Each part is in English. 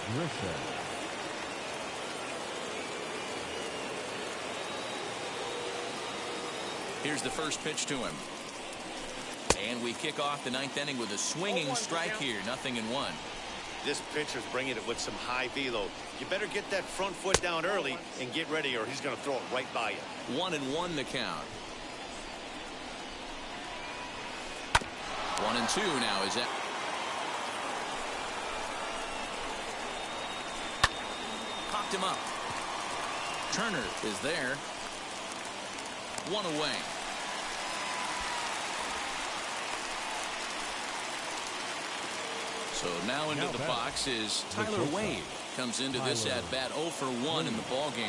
Griffin. Here's the first pitch to him. And we kick off the ninth inning with a swinging strike here. 0-1. This pitcher's bringing it with some high velo. You better get that front foot down early and get ready, or he's going to throw it right by you. 1-1 the count. 1-2 now is that. Popped him up. Turner is there. One away. So now into the box is Tyler Wade. Comes into this at bat 0 for 1 in the ball game.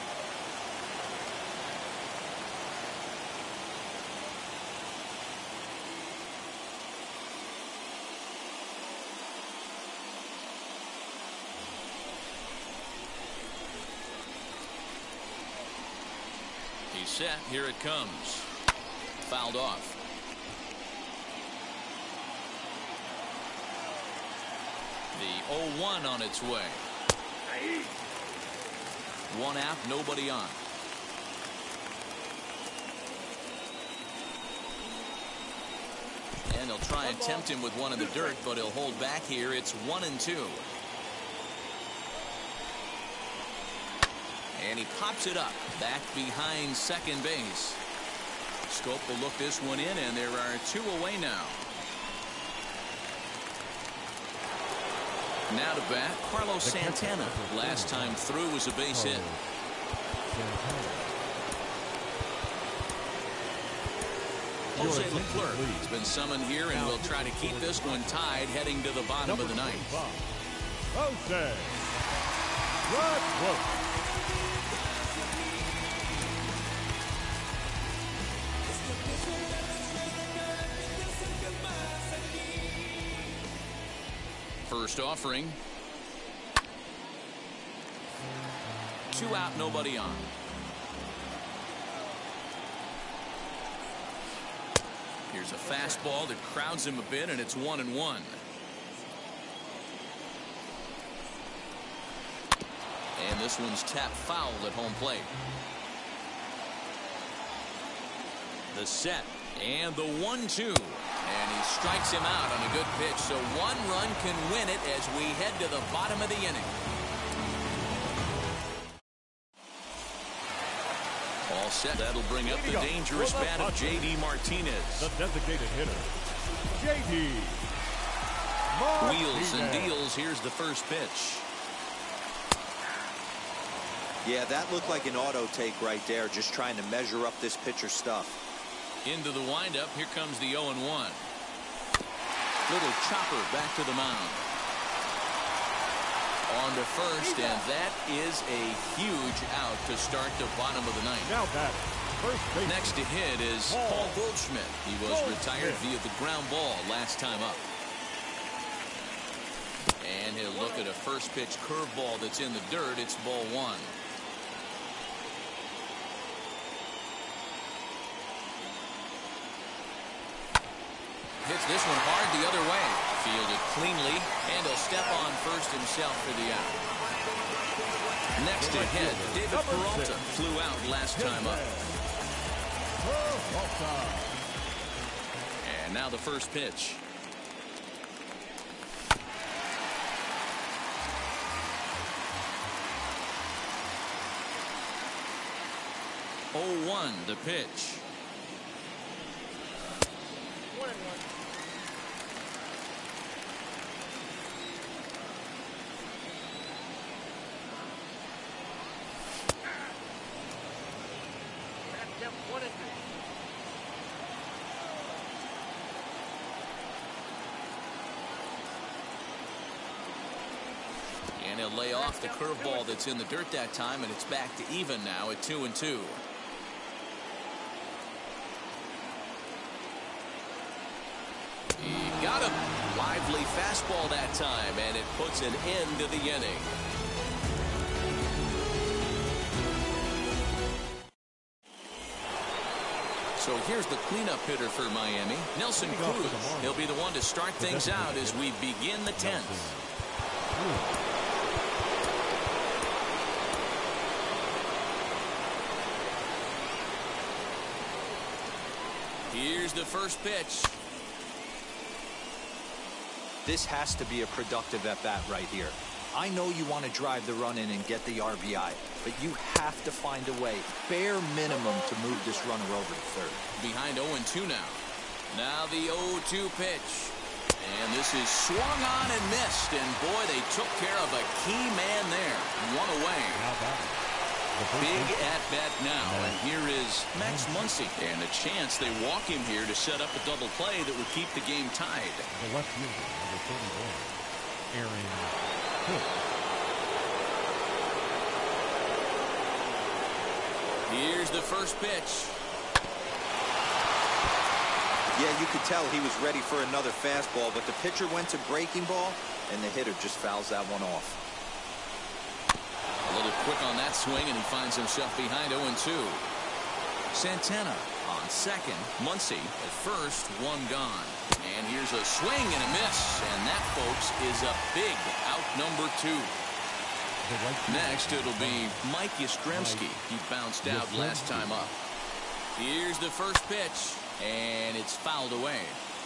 He's set. Here it comes. Fouled off. The 0-1 on its way. One out, nobody on. And they'll try and tempt him with one in the dirt, but he'll hold back here. It's 1-2. And he pops it up back behind second base. Schoop will look this one in, and there are 2 away now. Now to bat, Carlos Santana. Last time through was a base hit. Jose Leclerc has been summoned here and will try to keep this one tied heading to the bottom of the ninth. Jose Leclerc. First offering. 2 out, nobody on. Here's a fastball that crowds him a bit, and it's 1-1. And this one's tapped foul at home plate. The set and the 1-2. And he strikes him out on a good pitch. So 1 run can win it as we head to the bottom of the inning. All set. That'll bring up the dangerous bat of J.D. Martinez. The designated hitter, J.D. Martinez. Wheels and deals. Here's the first pitch. Yeah, that looked like an auto take right there, just trying to measure up this pitcher's stuff. Into the windup. Here comes the 0-1. Little chopper back to the mound. On to first, and that is a huge out to start the bottom of the ninth. Now batting, first base. Next to hit is Paul Goldschmidt. He was retired via the ground ball last time up. And he'll look at a first pitch curveball that's in the dirt. It's ball 1. Hits this one hard the other way. Fielded cleanly, and he'll step on first himself for the out. Next to hit, David Peralta flew out last time up. And now the first pitch. Oh, 1 the pitch. And he'll lay off the curveball that's in the dirt that time, and it's back to even now at 2-2. He got him. Lively fastball that time, and it puts an end to the inning. So here's the cleanup hitter for Miami, Nelson Cruz. He'll be the one to start things out as we begin the 10th. the first pitch. This has to be a productive at-bat right here. I know you want to drive the run in and get the RBI, but you have to find a way, bare minimum, to move this runner over to third. Behind 0-2 now. Now the 0-2 pitch. And this is swung on and missed. And boy, they took care of a key man there. One away. Big at-bat now. And here is Max Muncy. And a chance they walk him here to set up a double play that would keep the game tied. The left fielder, number 31, Aaron Cook. Here's the first pitch. Yeah, you could tell he was ready for another fastball, but the pitcher went to breaking ball, and the hitter just fouls that one off. A little quick on that swing, and he finds himself behind 0-2. Santana on second. Muncy at first, one gone. And here's a swing and a miss. And that, folks, is a big out number 2. Next, it'll be Mike Yastrzemski. He bounced out last time up. Here's the first pitch, and it's fouled away.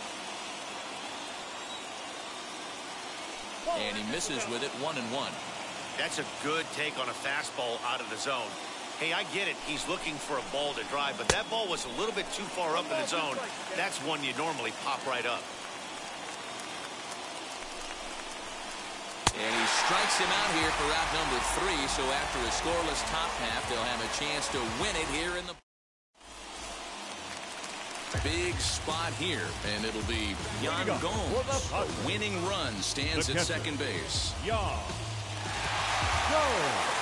And he misses with it, 1-1. That's a good take on a fastball out of the zone. Hey, I get it. He's looking for a ball to drive, but that ball was a little bit too far up in the zone. That's one you normally pop right up. And he strikes him out here for out number 3. So after a scoreless top half, they'll have a chance to win it here in the big spot here. And it'll be Yan Gomes. A winning run stands at second base. Yan Gomes.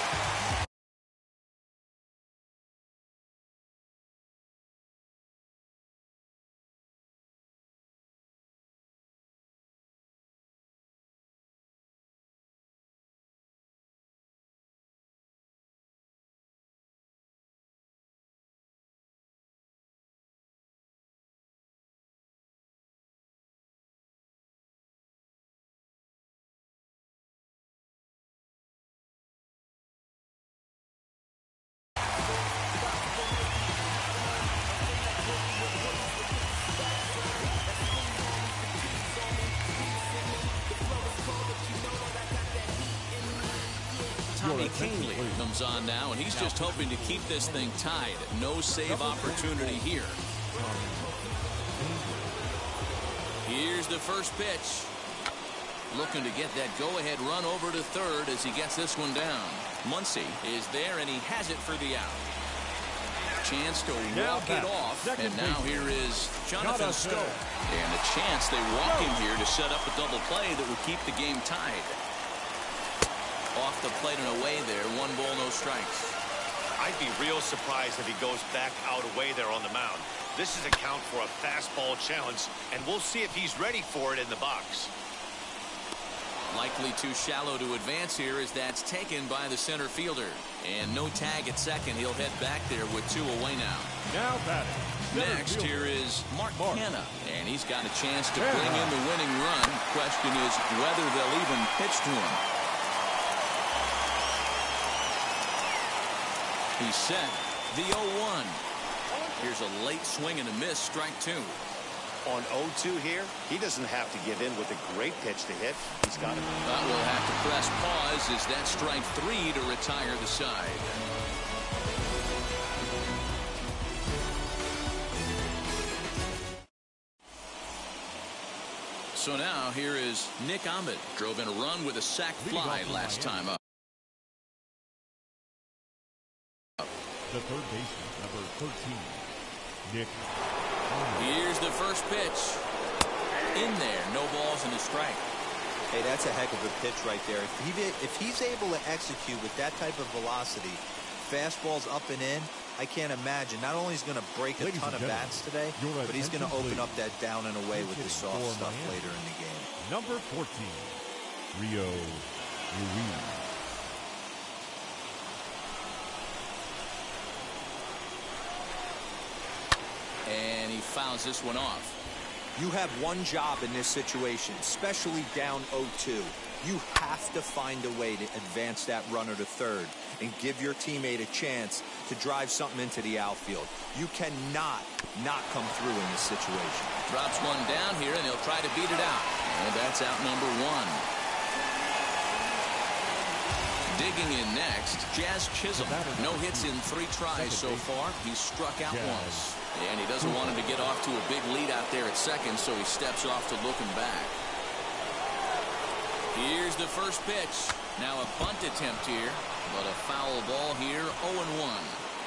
Tommy Kahnle comes on now, and he's just hoping to keep this thing tied. No save opportunity here. Here's the first pitch. Looking to get that go-ahead run over to third as he gets this one down. Muncy is there, and he has it for the out. Chance to walk it off, and now here is Jonathan Schoop. And a chance they walk him here to set up a double play that would keep the game tied. Off the plate and away there, 1 ball, no strikes. I'd be real surprised if he goes back out away there on the mound. This is a count for a fastball challenge, and we'll see if he's ready for it in the box. Likely too shallow to advance here as that's taken by the center fielder. And no tag at second. He'll head back there with 2 away now. Now batting. Next, here is Mark Canha. And he's got a chance to bring in the winning run. Question is whether they'll even pitch to him. He's set. The 0-1. Here's a late swing and a miss. Strike 2. On 0-2 here, he doesn't have to give in with a great pitch to hit. He's got it. But we'll have to press pause as that strike 3 to retire the side. So now here is Nick Ahmed. Drove in a run with a sac fly last time up. The third baseman, number 13, Nick. Here's the first pitch. In there, no balls and a strike. Hey, that's a heck of a pitch right there. If he's able to execute with that type of velocity, fastballs up and in, I can't imagine. Not only is he going to break a ton of bats today, but he's going to open up that down and away with the soft stuff later in the game. Number 14, Rio Ruiz. And he fouls this one off. You have one job in this situation, especially down 0-2. You have to find a way to advance that runner to third and give your teammate a chance to drive something into the outfield. You cannot not come through in this situation. Drops one down here, and he'll try to beat it out. And that's out number one. Digging in next, Jazz Chisholm. No hits in 3 tries so far. He's struck out once. And he doesn't want him to get off to a big lead out there at second, so he steps off to looking back. Here's the first pitch. Now a bunt attempt here, but a foul ball here, 0-1.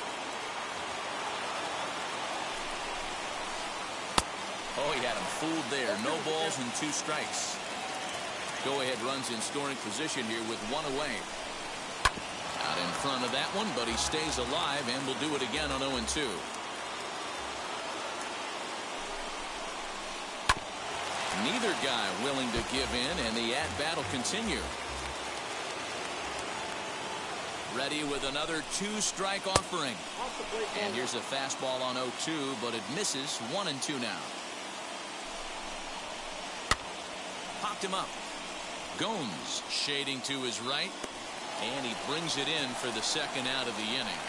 Oh, he had him fooled there. No balls and 2 strikes. Go-ahead runs in scoring position here with 1 away. Out in front of that one, but he stays alive and will do it again on 0-2. Neither guy willing to give in, and the at-bat will continue. Ready with another 2-strike offering. And here's a fastball on 0-2, but it misses. 1-2 now. Popped him up. Gomes shading to his right, and he brings it in for the second out of the inning.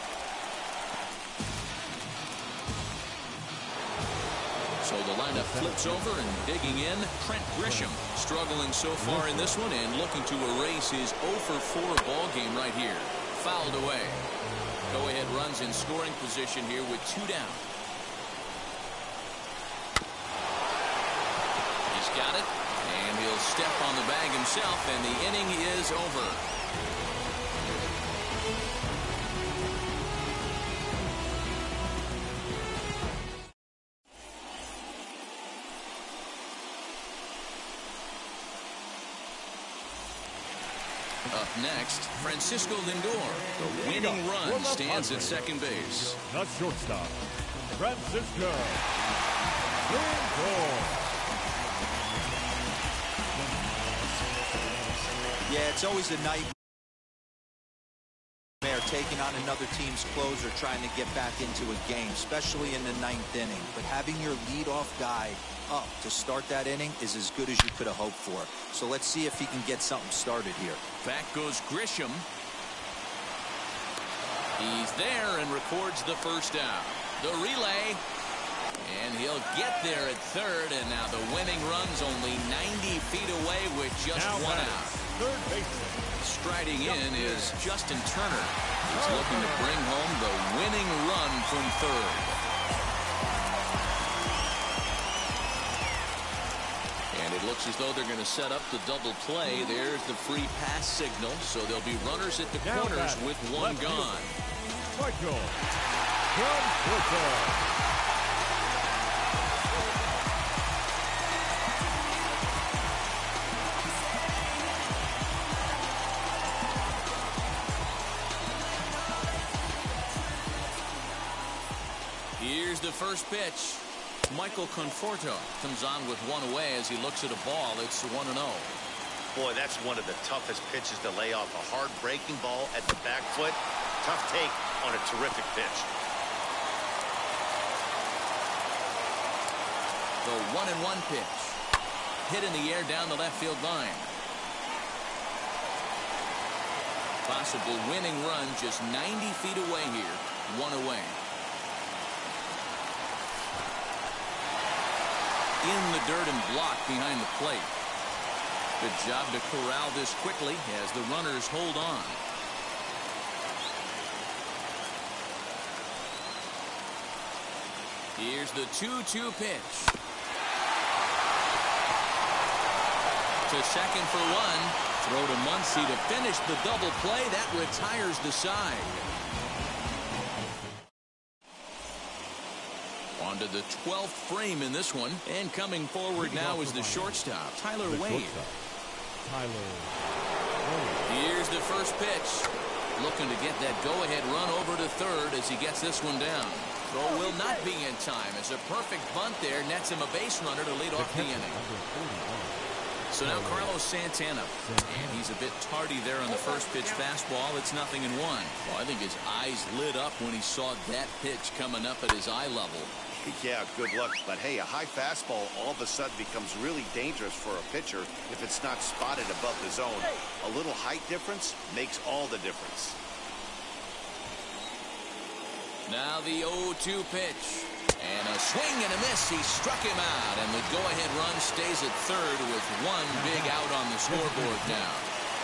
So the lineup flips over, and digging in, Trent Grisham, struggling so far in this one and looking to erase his 0-for-4 ball game right here. Fouled away. Go-ahead runs in scoring position here with 2 down. He's got it, and he'll step on the bag himself, and the inning is over. Up next, Francisco Lindor. The winning run stands at second base. The shortstop, Francisco Lindor. Yeah, it's always a nightmare taking on another team's closer trying to get back into a game, especially in the 9th inning. But having your leadoff guy up to start that inning is as good as you could have hoped for. So let's see if he can get something started here. Back goes Grisham. He's there and records the first out. The relay. And he'll get there at third, and now the winning run's only 90 feet away with just now 1 out. Third baseman. Striding in is Justin Turner. He's looking to bring home the winning run from third. And it looks as though they're going to set up the double play. There's the free pass signal, so there'll be runners at the corners with 1 gone. Michael Conforto. Here's the first pitch. Michael Conforto comes on with 1 away as he looks at a ball. It's 1-0. Boy, that's one of the toughest pitches to lay off. A hard breaking ball at the back foot. Tough take on a terrific pitch. The 1-1 pitch. Hit in the air down the left field line. Possible winning run just 90 feet away here. 1 away. In the dirt and blocked behind the plate. Good job to corral this quickly as the runners hold on. Here's the 2-2 pitch. To second for 1. Throw to Muncy to finish the double play. That retires the side. On to the 12th frame in this one. And coming forward now is the shortstop, Tyler Wade. Here's the first pitch. Looking to get that go-ahead run over to third as he gets this one down. Throw will not be in time. It's a perfect bunt there. Nets him a base runner to lead off the inning. So now Carlos Santana. And he's a bit tardy there on the first pitch fastball. It's 0-1. Well, I think his eyes lit up when he saw that pitch coming up at his eye level. Yeah, good luck. But hey, a high fastball all of a sudden becomes really dangerous for a pitcher if it's not spotted above the zone. A little height difference makes all the difference. Now the 0-2 pitch. And a swing and a miss. He struck him out. And the go-ahead run stays at third with one big out on the scoreboard now.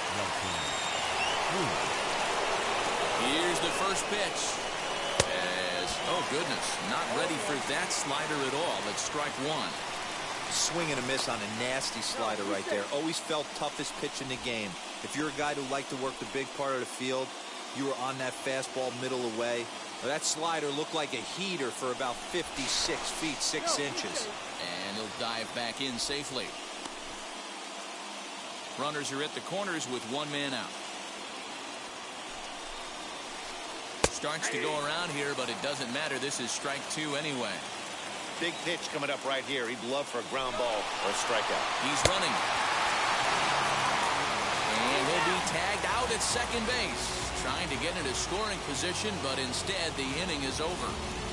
Here's the first pitch. Oh, goodness. Not ready for that slider at all. It's strike one. Swing and a miss on a nasty slider right there. Always felt toughest pitch in the game. If you're a guy who liked to work the big part of the field, you were on that fastball middle away. Well, that slider looked like a heater for about 56 feet, 6 inches. And he'll dive back in safely. Runners are at the corners with one man out. Starts to go around here, but it doesn't matter. This is strike two anyway. Big pitch coming up right here. He'd love for a ground ball or a strikeout. He's running. And he'll be tagged out at second base. Trying to get into scoring position, but instead the inning is over.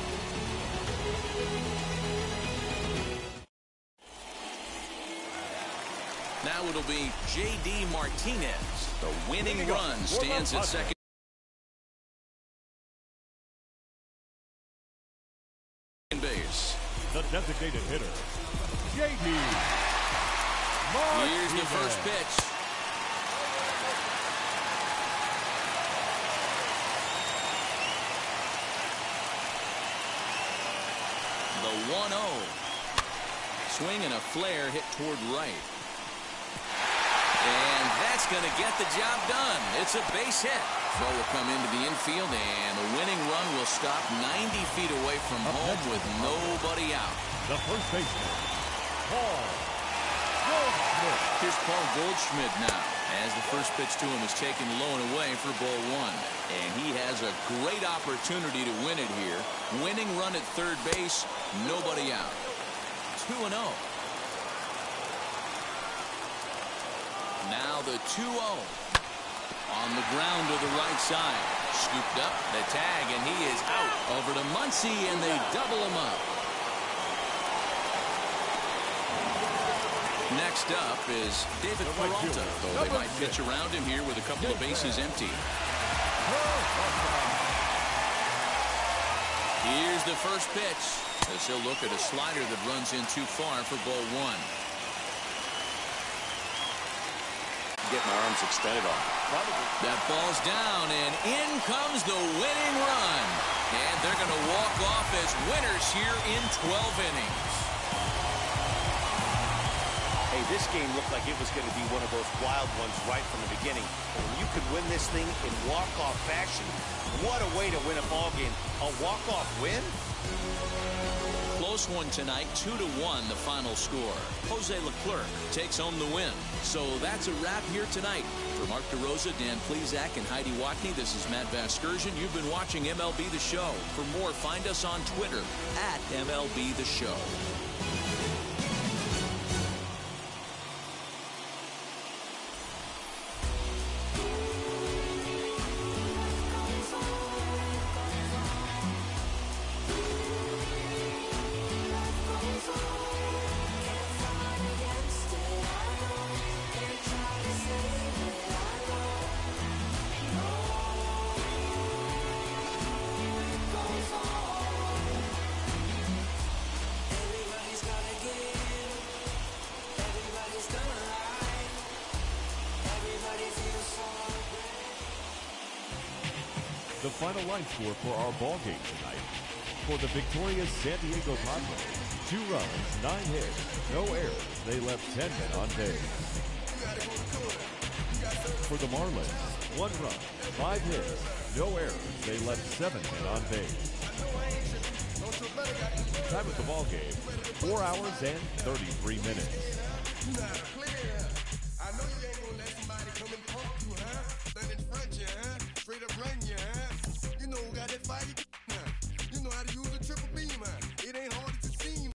Now it'll be J.D. Martinez. The winning run stands at second base. The designated hitter, J.D. Here's the first pitch. The 1-0. Swing and a flare hit toward right. And that's going to get the job done. It's a base hit. Throw will come into the infield, and the winning run will stop 90 feet away from home with nobody out. The first baseman, Paul Goldschmidt. Here's Paul Goldschmidt now, as the first pitch to him is taken low and away for ball one. And he has a great opportunity to win it here. Winning run at third base, nobody out. 2-0. Now the 2-0. On the ground to the right side. Scooped up, the tag, and he is out. Over to Muncy, and they double him up. Next up is David Peralta, though they might pitch around him here with a couple of bases empty. Here's the first pitch, as he'll look at a slider that runs in too far for ball one. Get my arms extended on. That ball's down, and in comes the winning run. And they're going to walk off as winners here in 12 innings. Hey, this game looked like it was going to be one of those wild ones right from the beginning. And when you could win this thing in walk-off fashion, what a way to win a ball game. A walk-off win? Close one tonight, 2-1 the final score. Jose Leclerc takes home the win. So that's a wrap here tonight. For Mark DeRosa, Dan Plesac, and Heidi Watney, this is Matt Vasgersian. You've been watching MLB The Show. For more, find us on Twitter at MLB The Show. The final line score for our ball game tonight. For the victorious San Diego Padres, 2 runs, 9 hits, no errors. They left 10 men on base. For the Marlins, 1 run, 5 hits, no errors. They left 7 men on base. Time of the ball game, 4 hours and 33 minutes. I know you ain't gonna let somebody come and pump you, huh? Stand in front of you, huh? Straight up run you, huh? You know who got that fight?